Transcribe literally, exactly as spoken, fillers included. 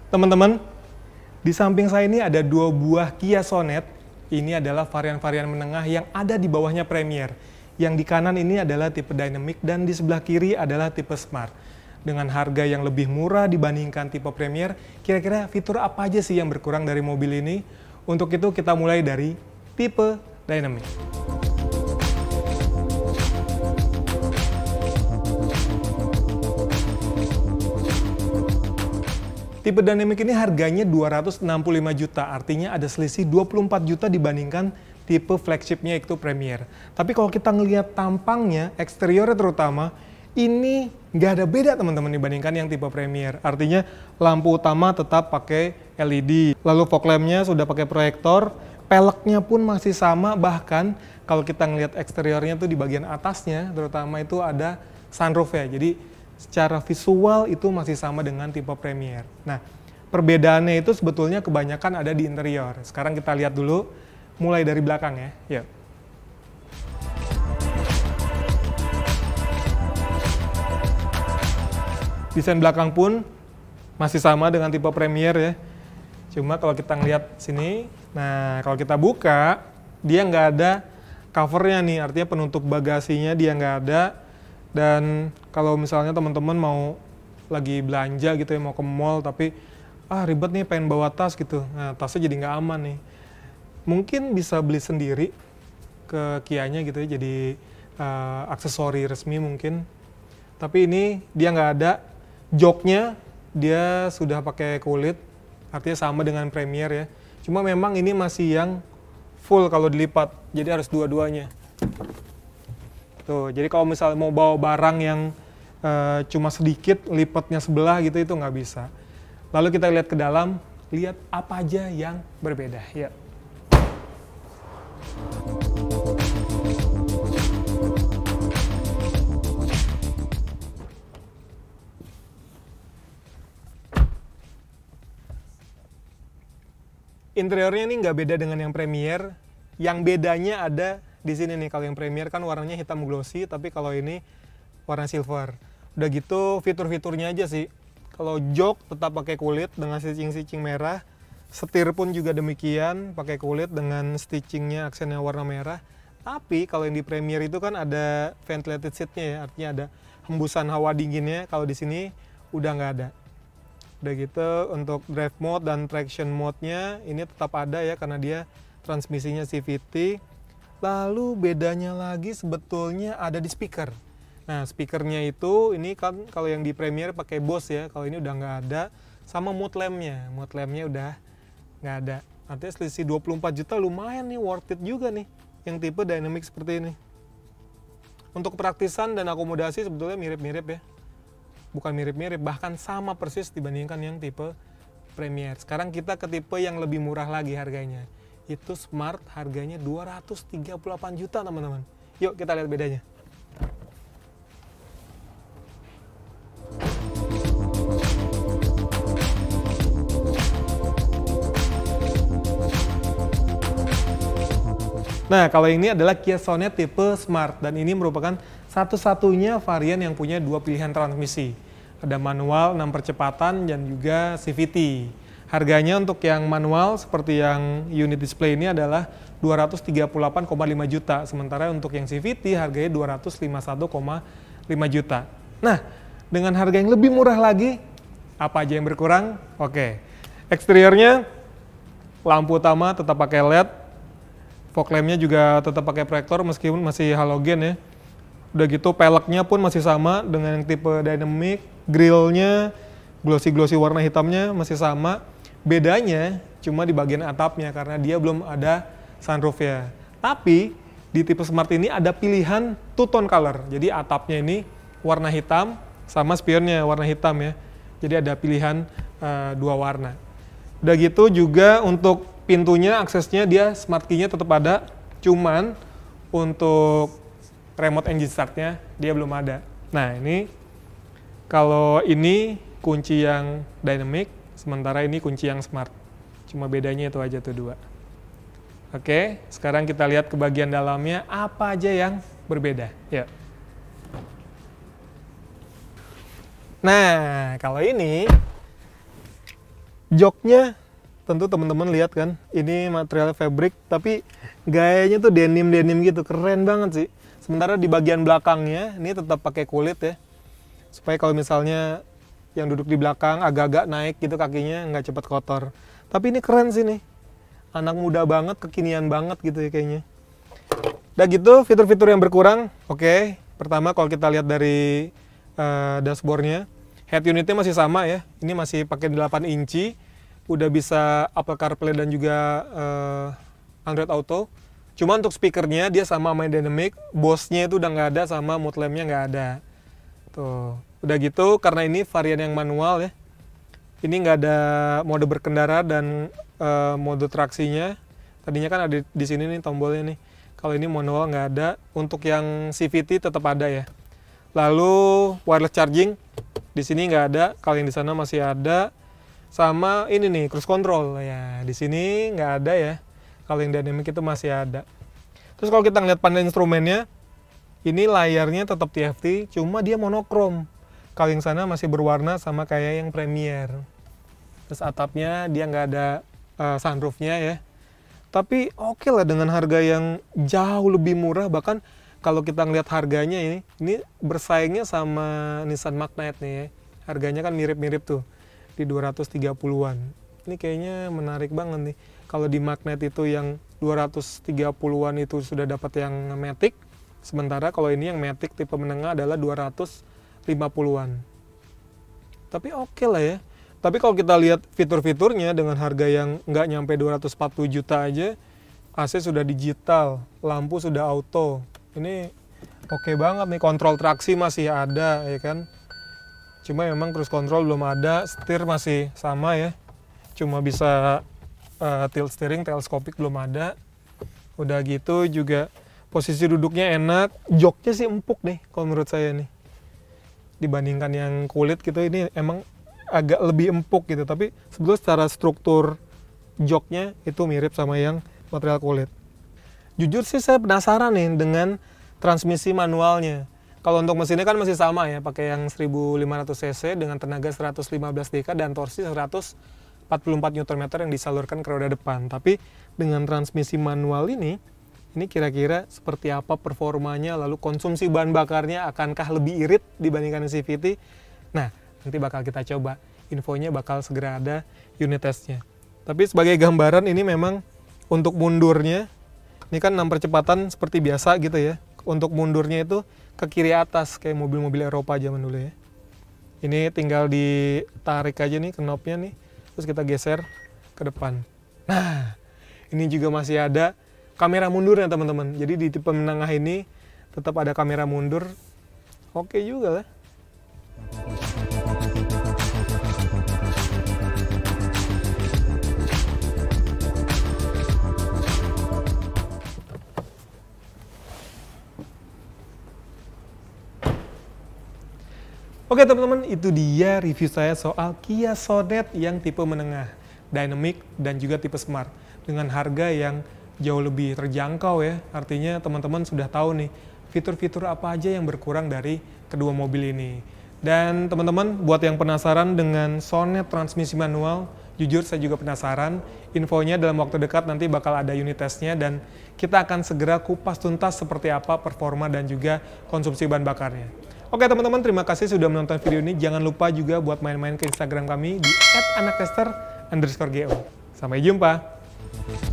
Teman-teman, di samping saya ini ada dua buah Kia Sonet. Ini adalah varian-varian menengah yang ada di bawahnya Premier. Yang di kanan ini adalah tipe Dynamic dan di sebelah kiri adalah tipe Smart. Dengan harga yang lebih murah dibandingkan tipe Premier, kira-kira fitur apa aja sih yang berkurang dari mobil ini? Untuk itu kita mulai dari tipe Dynamic. Tipe Dynamic ini harganya dua ratus enam puluh lima juta, artinya ada selisih dua puluh empat juta dibandingkan tipe flagshipnya yaitu Premier. Tapi kalau kita ngelihat tampangnya, eksteriornya terutama, ini nggak ada beda teman-teman dibandingkan yang tipe Premier. Artinya lampu utama tetap pakai L E D, lalu fog lamp-nya sudah pakai proyektor, peleknya pun masih sama, bahkan kalau kita ngelihat eksteriornya tuh di bagian atasnya, terutama itu ada sunroof ya. Jadi secara visual itu masih sama dengan tipe Premier. Nah, perbedaannya itu sebetulnya kebanyakan ada di interior. Sekarang kita lihat dulu, mulai dari belakang ya. Yuk. Desain belakang pun masih sama dengan tipe Premier ya. Cuma kalau kita ngelihat sini, nah kalau kita buka, dia nggak ada covernya nih, artinya penutup bagasinya dia nggak ada. Dan kalau misalnya teman-teman mau lagi belanja gitu ya, mau ke mall tapi ah ribet nih pengen bawa tas gitu, nah tasnya jadi nggak aman nih. Mungkin bisa beli sendiri ke Kia-nya gitu ya, jadi uh, aksesori resmi mungkin. Tapi ini dia nggak ada, joknya dia sudah pakai kulit, artinya sama dengan Premier ya. Cuma memang ini masih yang full kalau dilipat, jadi harus dua-duanya. Tuh, jadi kalau misalnya mau bawa barang yang uh, cuma sedikit, lipatnya sebelah gitu, itu nggak bisa. Lalu kita lihat ke dalam, lihat apa aja yang berbeda. Ya. Interiornya ini nggak beda dengan yang Premier. Yang bedanya ada di sini nih, kalau yang Premier kan warnanya hitam glossy, tapi kalau ini warna silver. Udah gitu fitur-fiturnya aja sih. Kalau jok tetap pakai kulit dengan stitching-stitching merah. Setir pun juga demikian, pakai kulit dengan stitchingnya aksennya warna merah. Tapi kalau yang di Premier itu kan ada ventilated seatnya ya, artinya ada hembusan hawa dinginnya. Kalau di sini udah nggak ada. Udah gitu untuk drive mode dan traction mode-nya ini tetap ada ya, karena dia transmisinya C V T. Lalu bedanya lagi sebetulnya ada di speaker. Nah, speakernya itu ini kan kalau yang di Premier pakai Bose ya, kalau ini udah nggak ada. Sama mode lamp-nya, mode lamp-nya udah nggak ada. Artinya selisih dua puluh empat juta lumayan nih, worth it juga nih yang tipe Dynamic seperti ini. Untuk praktisan dan akomodasi sebetulnya mirip-mirip ya. Bukan mirip-mirip, bahkan sama persis dibandingkan yang tipe Premier. Sekarang kita ke tipe yang lebih murah lagi harganya. Itu Smart, harganya dua ratus tiga puluh delapan juta teman-teman. Yuk kita lihat bedanya. Nah, kalau ini adalah Kia Sonet tipe Smart, dan ini merupakan satu-satunya varian yang punya dua pilihan transmisi. Ada manual enam percepatan dan juga C V T. Harganya untuk yang manual seperti yang unit display ini adalah dua ratus tiga puluh delapan koma lima juta, sementara untuk yang C V T harganya dua ratus lima puluh satu koma lima juta. Nah, dengan harga yang lebih murah lagi, apa aja yang berkurang? Oke, eksteriornya lampu utama tetap pakai L E D, fog lamp-nya juga tetap pakai proyektor meskipun masih halogen ya. Udah gitu peleknya pun masih sama dengan yang tipe Dynamic, grill-nya glossy-glossy warna hitamnya masih sama. Bedanya cuma di bagian atapnya karena dia belum ada sunroof ya. Tapi di tipe Smart ini ada pilihan two tone color. Jadi atapnya ini warna hitam sama spionnya warna hitam ya. Jadi ada pilihan uh, dua warna. Udah gitu juga untuk pintunya, aksesnya dia smart key-nya tetap ada. Cuman untuk remote engine start-nya dia belum ada. Nah ini kalau ini kunci yang Dynamic, sementara ini kunci yang Smart. Cuma bedanya itu aja tuh dua. Oke, sekarang kita lihat ke bagian dalamnya apa aja yang berbeda. Yuk. Nah, kalau ini Joknya tentu teman-teman lihat kan, ini material fabric tapi gayanya tuh denim-denim gitu, keren banget sih. Sementara di bagian belakangnya ini tetap pakai kulit ya, supaya kalau misalnya yang duduk di belakang agak-agak naik gitu kakinya nggak cepat kotor. Tapi ini keren sih nih, anak muda banget, kekinian banget gitu ya kayaknya. Udah gitu fitur-fitur yang berkurang, oke. Okay. Pertama kalau kita lihat dari uh, dashboardnya, head unitnya masih sama ya, ini masih pakai delapan inci. Udah bisa Apple CarPlay dan juga uh, Android Auto. Cuma untuk speakernya dia sama main dynamic, Bose-nya itu udah nggak ada, sama mode lamp-nya nggak ada. Tuh, udah gitu karena ini varian yang manual ya. Ini nggak ada mode berkendara dan uh, mode traksinya. Tadinya kan ada di sini nih tombolnya nih. Kalau ini manual nggak ada. Untuk yang C V T tetap ada ya. Lalu wireless charging di sini nggak ada. Kalau yang di sana masih ada. Sama ini nih cruise control ya, di sini nggak ada ya. Kalau yang dynamic itu masih ada. Terus kalau kita ngeliat panel instrumennya, ini layarnya tetap T F T, cuma dia monokrom. Kalau yang sana masih berwarna sama kayak yang Premier. Terus atapnya dia nggak ada uh, sunroofnya ya. Tapi oke okay lah dengan harga yang jauh lebih murah. Bahkan kalau kita ngeliat harganya ini, ini bersaingnya sama Nissan Magnite nih ya. Harganya kan mirip-mirip tuh. Di dua ratus tiga puluhan. Ini kayaknya menarik banget nih. Kalau di Magnite itu yang dua ratus tiga puluhan itu sudah dapat yang Matic, sementara kalau ini yang Matic tipe menengah adalah dua ratus lima puluhan. Tapi oke okay lah ya. Tapi kalau kita lihat fitur-fiturnya dengan harga yang nggak nyampe dua ratus empat puluh juta aja, A C sudah digital, lampu sudah auto. Ini oke okay banget nih, kontrol traksi masih ada ya kan. Cuma memang cruise control belum ada, setir masih sama ya. Cuma bisa uh, tilt steering, teleskopik belum ada. Udah gitu juga posisi duduknya enak, joknya sih empuk nih kalau menurut saya nih. Dibandingkan yang kulit gitu, ini emang agak lebih empuk gitu. Tapi sebetulnya secara struktur joknya itu mirip sama yang material kulit. Jujur sih saya penasaran nih dengan transmisi manualnya. Kalau untuk mesinnya kan masih sama ya, pakai yang seribu lima ratus cc dengan tenaga seratus lima belas D K dan torsi seratus empat puluh empat newton meter yang disalurkan ke roda depan. Tapi dengan transmisi manual ini, ini kira-kira seperti apa performanya, lalu konsumsi bahan bakarnya akankah lebih irit dibandingkan C V T? Nah, nanti bakal kita coba. Infonya bakal segera ada unit testnya. Tapi sebagai gambaran ini memang untuk mundurnya, ini kan enam percepatan seperti biasa gitu ya. Untuk mundurnya itu ke kiri atas kayak mobil-mobil Eropa zaman dulu ya. Ini tinggal ditarik aja nih knopnya nih, terus kita geser ke depan. Nah, ini juga masih ada kamera mundurnya teman-teman. Jadi di tipe menengah ini tetap ada kamera mundur. Oke juga lah. Oke teman-teman, itu dia review saya soal Kia Sonet yang tipe menengah, dynamic dan juga tipe smart. Dengan harga yang jauh lebih terjangkau ya, artinya teman-teman sudah tahu nih fitur-fitur apa aja yang berkurang dari kedua mobil ini. Dan teman-teman buat yang penasaran dengan Sonet transmisi manual, jujur saya juga penasaran. Infonya dalam waktu dekat nanti bakal ada unit testnya dan kita akan segera kupas tuntas seperti apa performa dan juga konsumsi bahan bakarnya. Oke teman-teman, terima kasih sudah menonton video ini. Jangan lupa juga buat main-main ke Instagram kami di et anaktester underscore go. Sampai jumpa.